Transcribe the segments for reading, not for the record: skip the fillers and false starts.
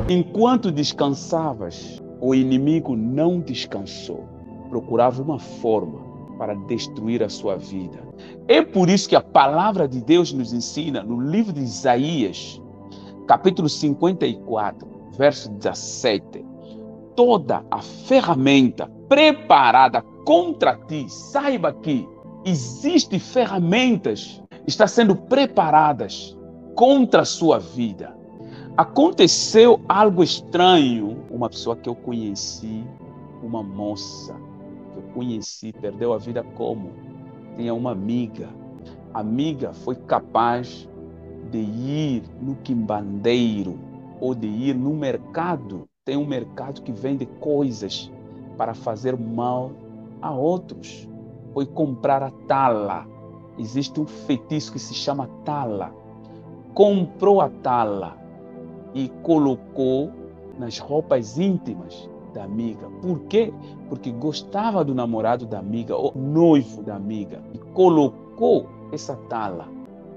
Enquanto descansavas, o inimigo não descansou. Procurava uma forma para destruir a sua vida. É por isso que a palavra de Deus nos ensina no livro de Isaías, capítulo 54, verso 17. Toda a ferramenta preparada contra ti, saiba que existem ferramentas que estão sendo preparadas contra a sua vida. Aconteceu algo estranho. Uma pessoa que eu conheci, uma moça que eu conheci, perdeu a vida como? Tinha uma amiga. A amiga foi capaz de ir no quimbandeiro ou de ir no mercado. Tem um mercado que vende coisas para fazer mal a outros. Foi comprar a tala. Existe um feitiço que se chama tala. Comprou a tala e colocou nas roupas íntimas da amiga. Por quê? Porque gostava do namorado da amiga, ou noivo da amiga, e colocou essa tala.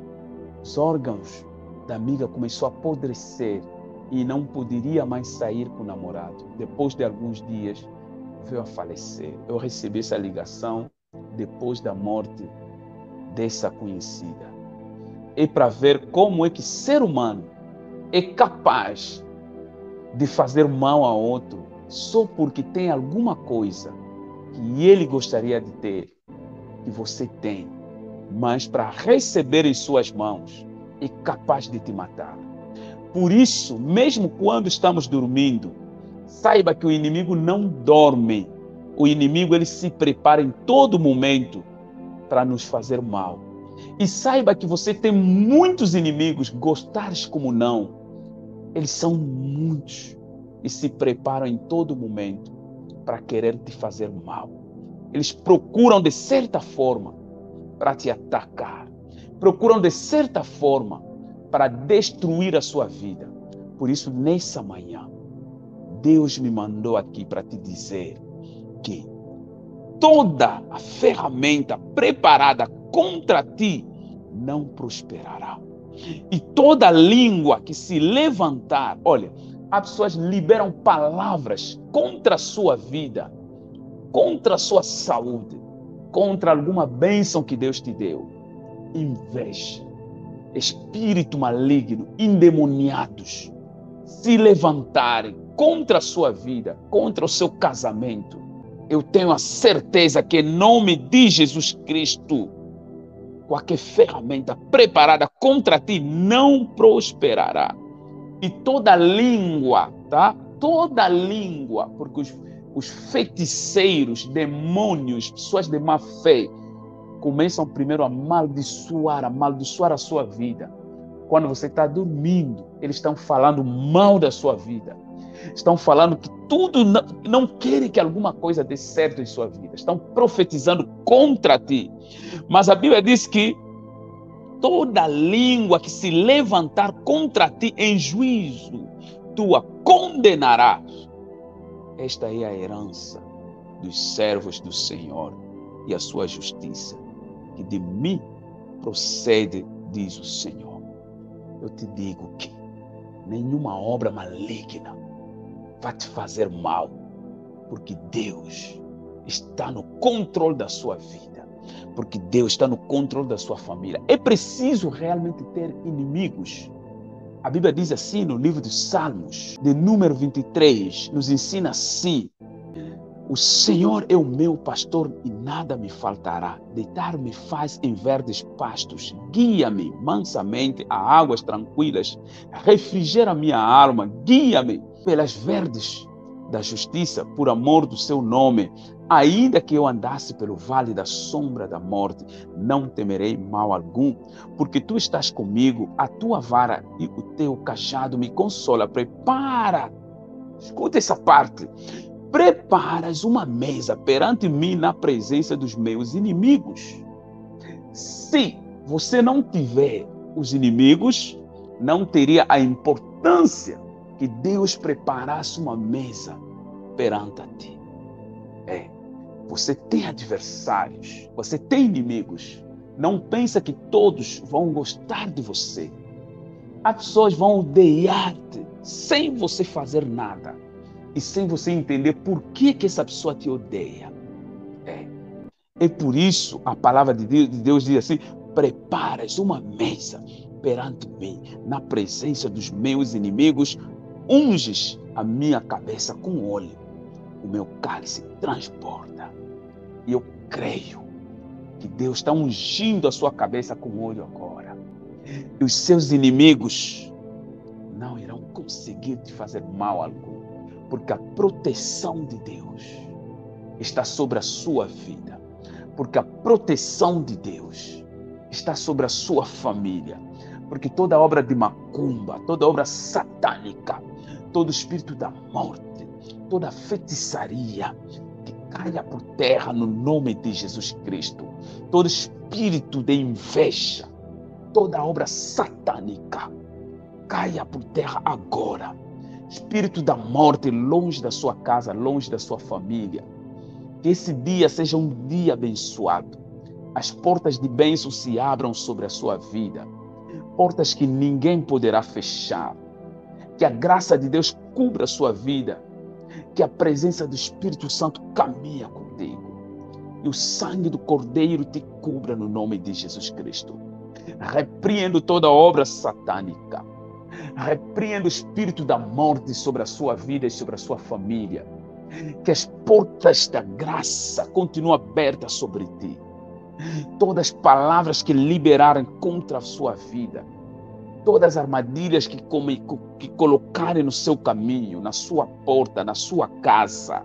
Os órgãos da amiga começaram a apodrecer e não poderia mais sair com o namorado. Depois de alguns dias, veio a falecer. Eu recebi essa ligação depois da morte dessa conhecida. É para ver como é que ser humano é capaz de fazer mal a outro só porque tem alguma coisa que ele gostaria de ter, que você tem, mas para receber em suas mãos é capaz de te matar. Por isso, mesmo quando estamos dormindo, saiba que o inimigo não dorme. O inimigo ele se prepara em todo momento para nos fazer mal. E saiba que você tem muitos inimigos, gostares como não. Eles são muitos e se preparam em todo momento para querer te fazer mal. Eles procuram de certa forma para te atacar. Procuram de certa forma para destruir a sua vida. Por isso, nessa manhã, Deus me mandou aqui para te dizer que toda a ferramenta preparada contra ti não prosperará. E toda língua que se levantar, olha, as pessoas liberam palavras contra a sua vida, contra a sua saúde, contra alguma bênção que Deus te deu. Inveja, espírito maligno, endemoniados, se levantarem contra a sua vida, contra o seu casamento. Eu tenho a certeza que em nome de Jesus Cristo, qualquer ferramenta preparada contra ti não prosperará. E toda língua, tá? Toda língua, porque os feiticeiros, demônios, pessoas de má fé, começam primeiro a amaldiçoar a sua vida. Quando você está dormindo, eles estão falando mal da sua vida. Estão falando que tudo não querem que alguma coisa dê certo em sua vida. Estão profetizando contra ti. Mas a Bíblia diz que toda língua que se levantar contra ti em juízo, tu a condenarás. Esta é a herança dos servos do Senhor e a sua justiça, que de mim procede, diz o Senhor. Eu te digo que nenhuma obra maligna vai te fazer mal, porque Deus está no controle da sua vida, porque Deus está no controle da sua família. É preciso realmente ter inimigos. A Bíblia diz assim no livro dos Salmos, de número 23, nos ensina assim: o Senhor é o meu pastor e nada me faltará. Deitar-me faz em verdes pastos, guia-me mansamente a águas tranquilas, refrigera minha alma, guia-me pelas verdes da justiça, por amor do seu nome. Ainda que eu andasse pelo vale da sombra da morte, não temerei mal algum, porque tu estás comigo, a tua vara e o teu cajado me consola. Prepara, escuta essa parte, preparas uma mesa perante mim na presença dos meus inimigos. Se você não tiver os inimigos, não teria a importância que Deus preparasse uma mesa perante a ti. Você tem adversários, você tem inimigos. Não pensa que todos vão gostar de você. As pessoas vão odiar-te. sem você fazer nada e sem você entender por que essa pessoa te odeia. É por isso a palavra de Deus diz assim: preparas uma mesa perante mim, na presença dos meus inimigos, unges a minha cabeça com óleo, o meu cálice transborda. E eu creio que Deus está ungindo a sua cabeça com óleo agora. E os seus inimigos não irão conseguir te fazer mal algum, porque a proteção de Deus está sobre a sua vida, porque a proteção de Deus está sobre a sua família, porque toda obra de macumba, toda obra satânica, todo espírito da morte, toda feitiçaria, que caia por terra no nome de Jesus Cristo, todo espírito de inveja, toda obra satânica, caia por terra agora. Espírito da morte, longe da sua casa, longe da sua família. Que esse dia seja um dia abençoado. As portas de bênção se abram sobre a sua vida. Portas que ninguém poderá fechar. Que a graça de Deus cubra a sua vida. Que a presença do Espírito Santo caminhe contigo. E o sangue do Cordeiro te cubra no nome de Jesus Cristo. Repreendo toda obra satânica. Repreendo o espírito da morte sobre a sua vida e sobre a sua família. Que as portas da graça continuem abertas sobre ti. Todas as palavras que liberarem contra a sua vida, todas as armadilhas que colocarem no seu caminho, na sua porta, na sua casa,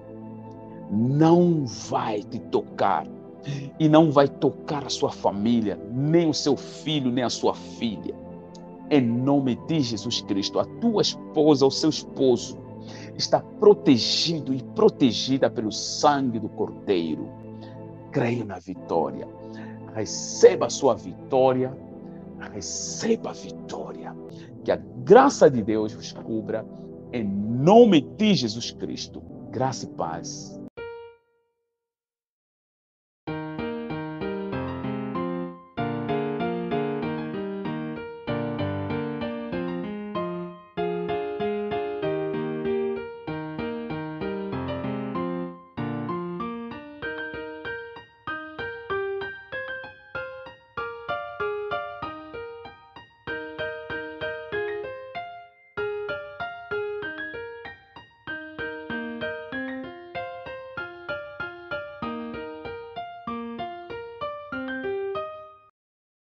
não vai te tocar. E não vai tocar a sua família, nem o seu filho, nem a sua filha. Em nome de Jesus Cristo, a tua esposa, o seu esposo, está protegido e protegida pelo sangue do Cordeiro. Creio na vitória. Receba a sua vitória. Receba a vitória. Que a graça de Deus vos cubra. Em nome de Jesus Cristo. Graça e paz.